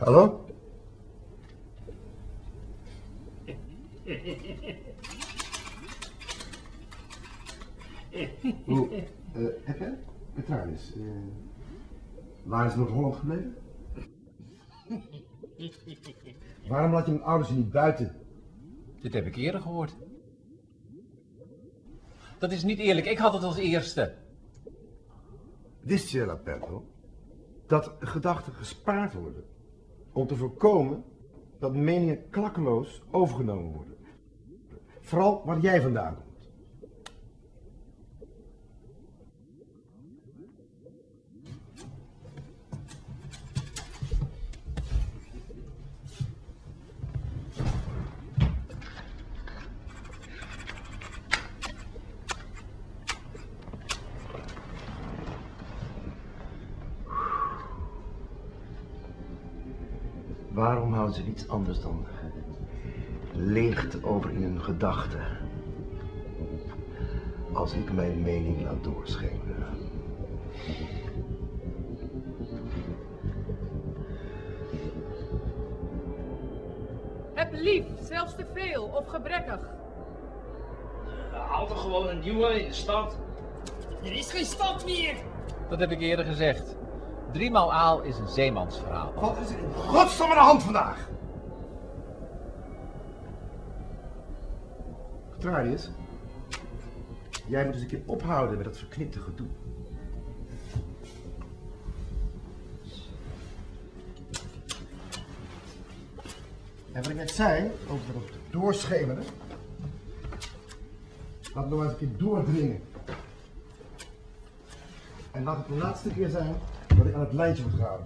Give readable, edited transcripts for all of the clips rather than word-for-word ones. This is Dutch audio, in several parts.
Hallo? Hoe, heb jij? Petralius, waar is Noord-Holland gebleven? Waarom laat je mijn ouders niet buiten? Dit heb ik eerder gehoord. Dat is niet eerlijk, ik had het als eerste. Wist je, Laperto, dat gedachten gespaard worden om te voorkomen dat meningen klakkeloos overgenomen worden? Vooral waar jij vandaan komt. Waarom houden ze iets anders dan leegte over in hun gedachten als ik mijn mening laat doorschemeren? Heb lief, zelfs te veel of gebrekkig. Haal toch gewoon een nieuwe in de stad. Er is geen stad meer. Dat heb ik eerder gezegd. 3 maal aal is een zeemansverhaal. Wat is er in godsnaam aan de hand vandaag? Petralius, jij moet eens een keer ophouden met dat verknipte gedoe. En wat ik net zei, over dat doorschemeren, laat het nog eens een keer doordringen. En laat het de laatste keer zijn dat ik aan het lijntje word gehouden.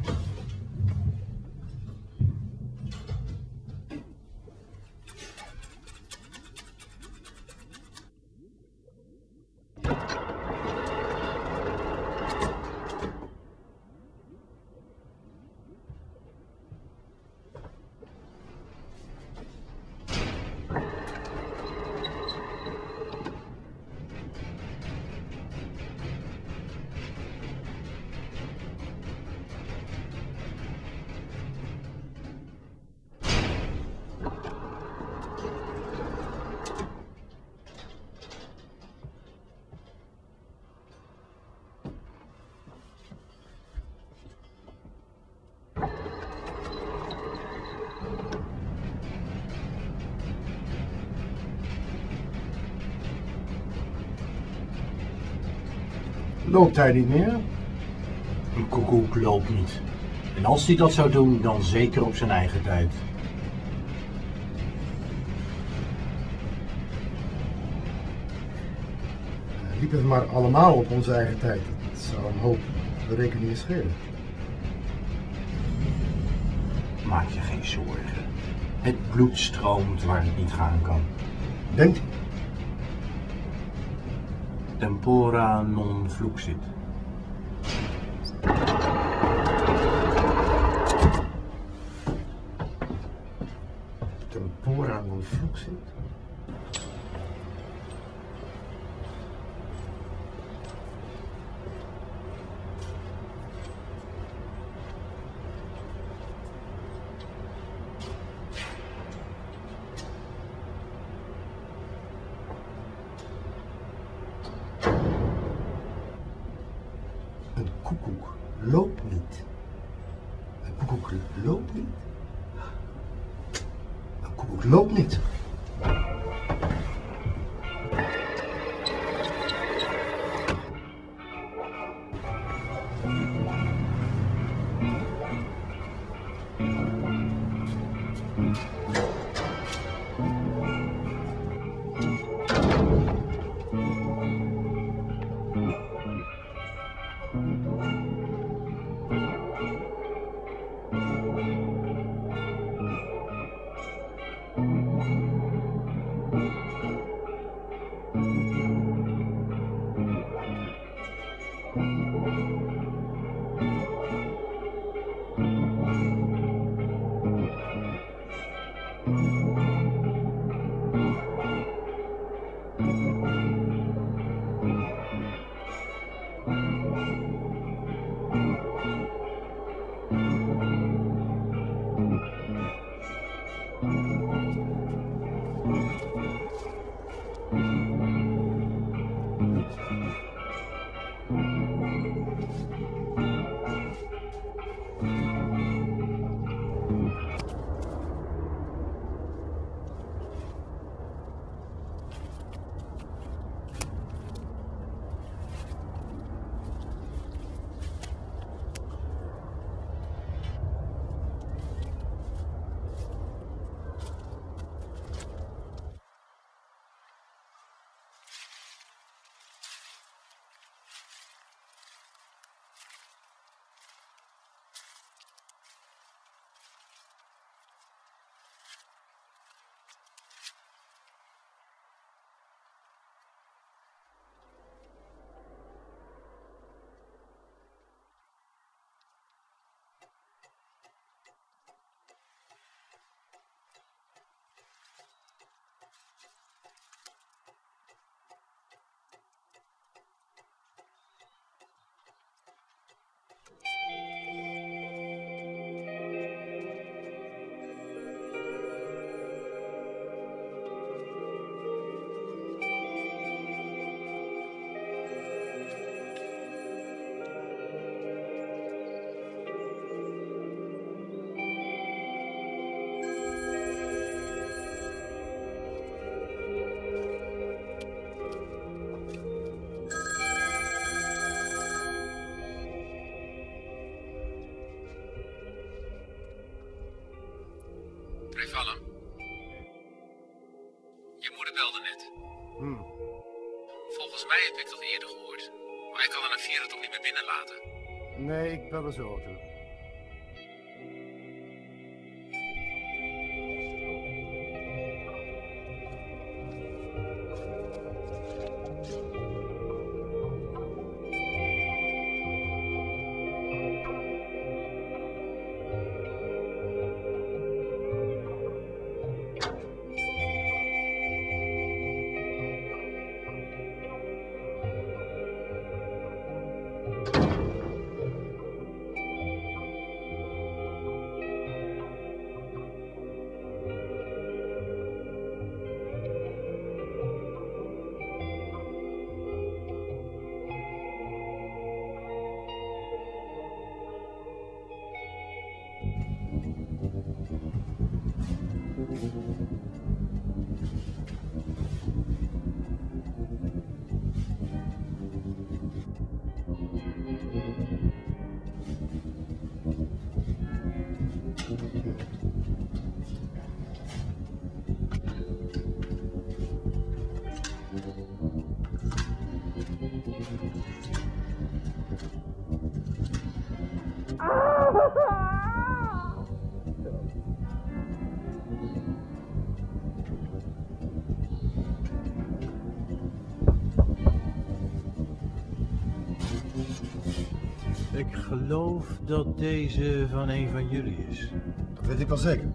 Loopt hij niet meer? Een koekoek loopt niet. En als hij dat zou doen, dan zeker op zijn eigen tijd. Liep het maar allemaal op onze eigen tijd. Dat zou een hoop rekeningen schelen. Maak je geen zorgen. Het bloed stroomt waar het niet gaan kan. Denkt u? Tempora non fluxit. Tempora non fluxit? Een koekoek loopt niet. Een koekoek loopt niet. Een koekoek loopt niet. belde net. Volgens mij heb ik dat eerder gehoord. Maar ik kan er na 4 toch niet meer binnenlaten. Nee, ik bel er zo terug. Ik geloof dat deze van een van jullie is. Dat weet ik wel zeker.